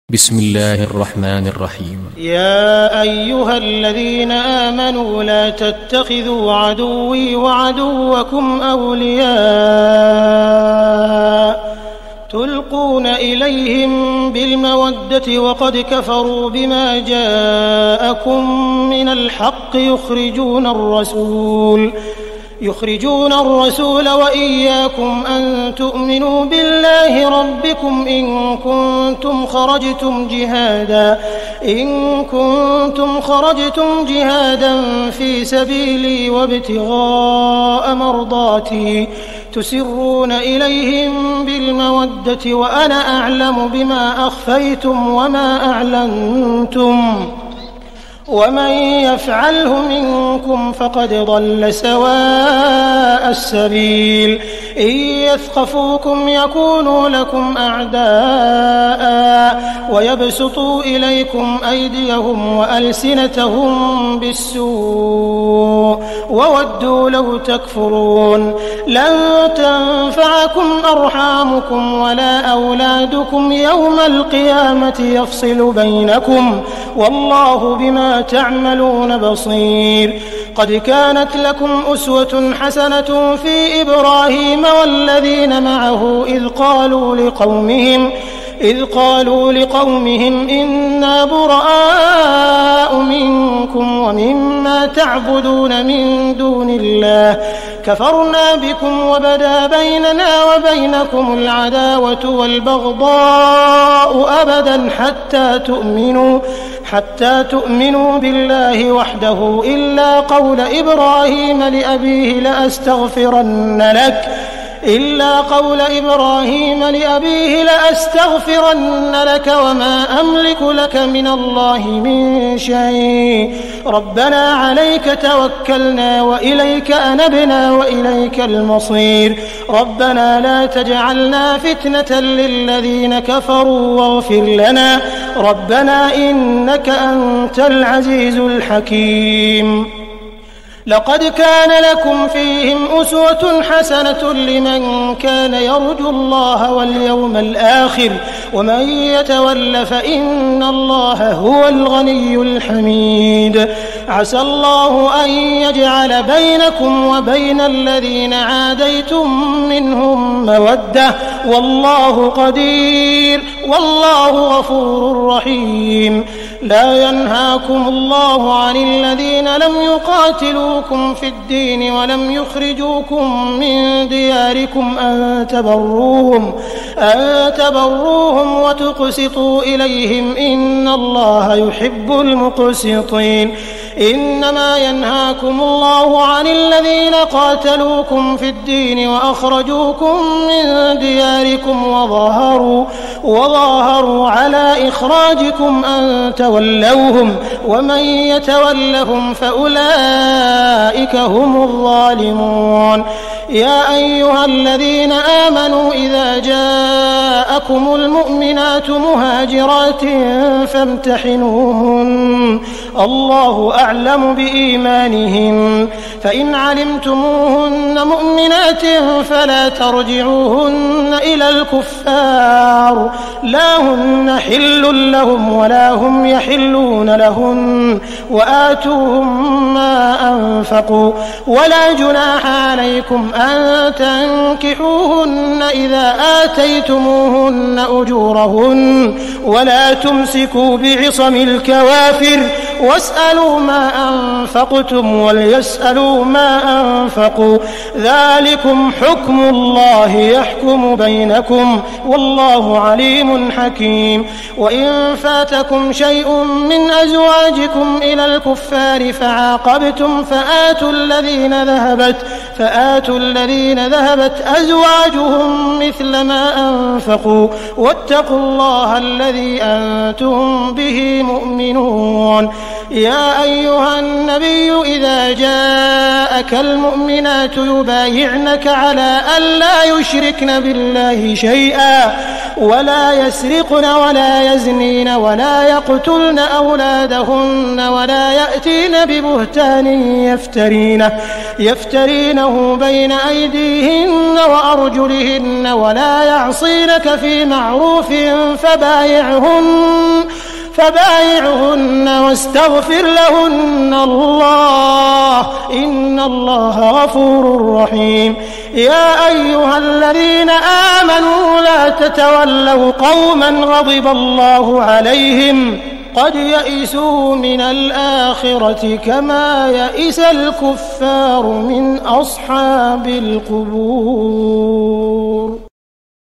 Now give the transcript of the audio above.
بسم الله الرحمن الرحيم. يا أيها الذين آمنوا لا تتخذوا عدوي وعدوكم أولياء تلقون إليهم بالمودة وقد كفروا بما جاءكم من الحق يخرجون الرسول وإياكم أن تؤمنوا بالله ربكم إن كنتم خرجتم جهادا في سبيلي وابتغاء مرضاتي تسرون إليهم بالمودة وأنا أعلم بما أخفيتم وما أعلنتم ومن يفعله منكم فقد ضل سواء السبيل إن يثقفوكم يكونوا لكم أعداء ويبسطوا إليكم أيديهم وألسنتهم بالسوء وودوا لو تكفرون لن تنفعكم أرحامكم ولا أولادكم يوم القيامة يفصل بينكم والله بما تعملون بصير. قد كانت لكم أسوة حسنة في إبراهيم والذين معه إذ قالوا لقومهم إنا براء منكم ومما تعبدون من دون الله كفرنا بكم وبدا بيننا وبينكم العداوة والبغضاء أبدا حتى تؤمنوا بالله وحده إلا قول إبراهيم لأبيه لأستغفرن لك وما أملك لك من الله من شيء ربنا عليك توكلنا وإليك أنبنا وإليك المصير ربنا لا تجعلنا فتنة للذين كفروا واغفر لنا ربنا إنك أنت العزيز الحكيم. لقد كان لكم فيهم أسوة حسنة لمن كان يرجو الله واليوم الآخر ومن يتول فإن الله هو الغني الحميد. عسى الله أن يجعل بينكم وبين الذين عاديتم منهم مودة والله قدير والله غفور رحيم. لا ينهاكم الله عن الذين لم يقاتلوكم في الدين ولم يخرجوكم من دياركم أن تبروهم وتقسطوا إليهم إن الله يحب المقسطين. إنما ينهاكم الله عن الذين قاتلوكم في الدين وأخرجوكم من دياركم وظاهروا على إخراجكم أن تولوهم ومن يتولهم فأولئك هم الظالمون. يا أيها الذين آمنوا إذا جاءكم المؤمنات مهاجرات فامتحنوهن الله أعلم بإيمانهن فإن علمتموهن مؤمنات فلا ترجعوهن إلى الكفار لا هن حل لهم ولا هم يحلون لهن وآتوهم ما أنفقوا ولا جناح عليكم أن تنكحوهن إذا آتيتموهن أجورهن ولا تمسكوا بعصم الكوافر واسألوا ما أنفقتم وليسألوا ما أنفقوا ذلكم حكم الله يحكم بينكم والله عليم حكيم. وإن فاتكم شيء من أزواجكم إلى الكفار فعاقبتم فآتوا الذين ذهبت أزواجهم مثل ما أنفقوا واتقوا الله الذي أنتم به مؤمنون. يا أيها النبي إذا جاءك المؤمنات يبايعنك على أن لا يشركن بالله شيئا ولا يسرقن ولا يزنين ولا يقتلن أولادهن ولا يأتين ببهتان يفترينه بين أيديهن وأرجلهن ولا يعصينك في معروف فبايعهن فبايعهن واستغفر لهن الله إن الله غفور رحيم. يا أيها الذين آمنوا لا تتولوا قوما غضب الله عليهم قد يئسوا من الآخرة كما يئس الكفار من أصحاب القبور.